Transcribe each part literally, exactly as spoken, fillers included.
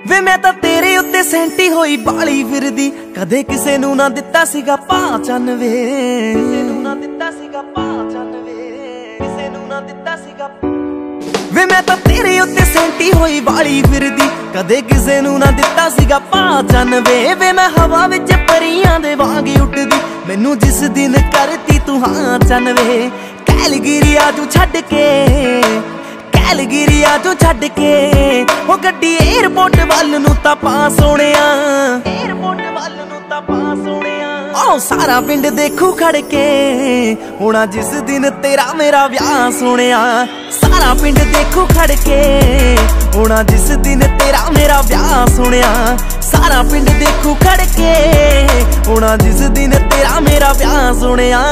ਵੇ मैं तां तेरे उत्ते सैंटी होई बाली फिरदी, कदे किसे नू ना दिता सीगा पहचान वे, किसे नू ना दिता सीगा पहचान वे, किसे नू ना दिता सीगा। वे मैं तां तेरे उत्ते सैंटी होई बाली फिरदी, कदे किसे नू ना दिता सीगा पहचान वे। वे मैं हवा विच परियां दे वांग उड़दी, मैनू जिस दिन करती तू हाँ चन वे। कैलगिरी आजू छड्ड के, कैलगिरी आजू छड्ड के, हो गड्डी एयरपोर्ट वल नू तां पा सोहणिया, एयरपोर्ट वल नू तां पा सोहणिया। ओ सारा पिंड देखू खड़ के, होना जिस दिन तेरा मेरा ब्याह सोहणिया। सारा पिंड देखू खड़ के, होना जिस दिन तेरा मेरा ब्याह सोहणिया। सारा पिंड देखू खड़ के, होना जिस दिन तेरा मेरा ब्याह सोहणिया।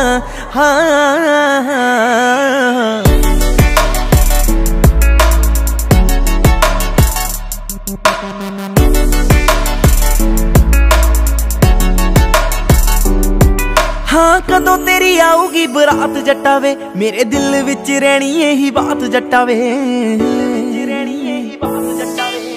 हाँ हाँ कदों तेरी आऊगी बरात जट्टा वे, मेरे दिल विच रहनी यही बात जट्टा वे, रहनी यही बात जट्टा वे।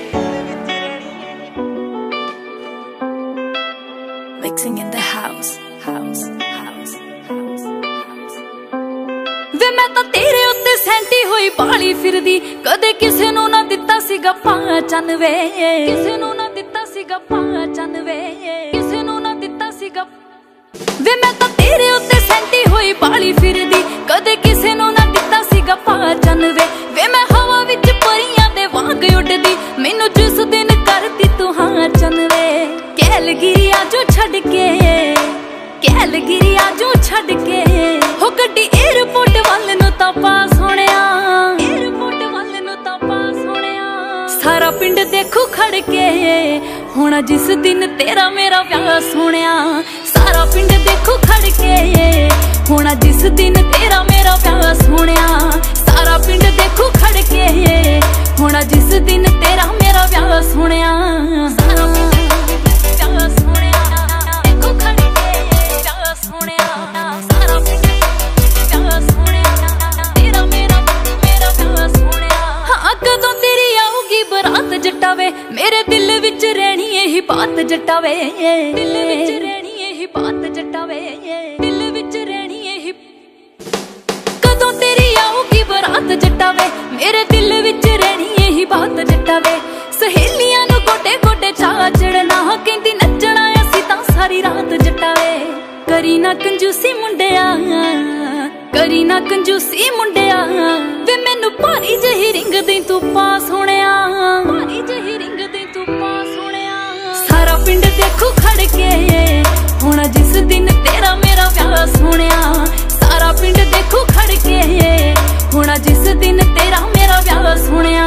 Mixing in the house, house, house, house, house. वे मैं तां तेरे उत्ते सैंटी होई बाली फिरदी, कदे किसे नू ना दिता सीगा पहचान वे, किसे नू ना दिता सीगा पहचान वे, किसे नू ना दिता सीगा। वे मैं तां तेरे उत्ते सैंटी होई बाली फिरदी, कदे किसे नू ना दिता सीगा पहचान वे। वे मैं हवा विच परियां दे वांग उड़दी, मैनू जिस दिन करती तू हाँ चन वे। कैलगिरी आजू छड्ड के, कैलगिरी आजू छड्ड के, हो गड्डी एयरपोर्ट वल नू तां पा सोहणिया, एयरपोर्ट वल नू तां पा सोहणिया। सारा पिंड देखू खड़ के, होना जिस दिन तेरा मेरा ब्याह सोहणिया। सारा पिंड देखू खड़ के, होना जिस दिन तेरा मेरा ब्याह सोहणिया। सारा पिंड देखू खड़ के, होना जिस दिन तेरा मेरा ब्याह सोहणिया। सारा पिंड ब्याह सोहणिया, देखू खड़ के ब्याह सोहणिया। सारा पिंड ब्याह सोहणिया, तेरा मेरा मेरा ब्याह सोहणिया। हाँ कदों तेरी आऊगी बरात जट्टा वे, मेरे दिल विच रहनी यही बात जट्टा वे, दिल विच रहनी यही बात जट्टा वे, दिल विच रहनी यही। कदों तेरी आऊगी बरात जट्टा वे, मेरे दिल विच रहनी यही बात जट्टा वे। सहेलियां नू गोडे गोडे चा चढ़ना, कहंदी नचना असीं तां सारी रात जट्टा वे। करी ना कंजूसी मुंडिया, करी ना कंजूसी मुंडिया, वे मैनू भारी जही रिंग दे तू पा सोहणिया, भारी जही रिंग दे तू पा सोहणिया। सारा पिंड देखू खड़ के, होना जिस दिन तेरा मेरा ब्याह सोहणिया। सारा पिंड देखू खड़ के, होना जिस दिन तेरा मेरा ब्याह सोहणिया।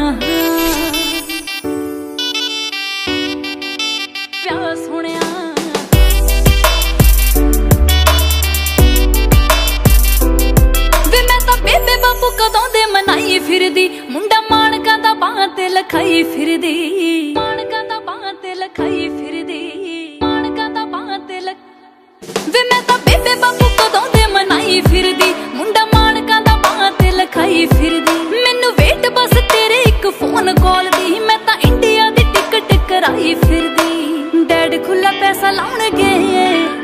ब्याह सोहणिया। वे मैं तां बेबे बापू कदों दे मनाई फिरदी, मुंडा माणकां दा बाहां ते लखाई फिरदी, माणकां दा बाहां ते लखाई फिरदी, माणकां दा बाहां ते लख। वे मैं तां बेबे बापू कदों दे मनाई फिरदी, मुंडा माणकां दा बाहां ते लखाई फिरदी। मैनू वेट बस तेरे एक फोन कॉल दी, मैं तां इंडिया दी टिकट कराई फिरदी। डैड खुला पैसा लाउणगे,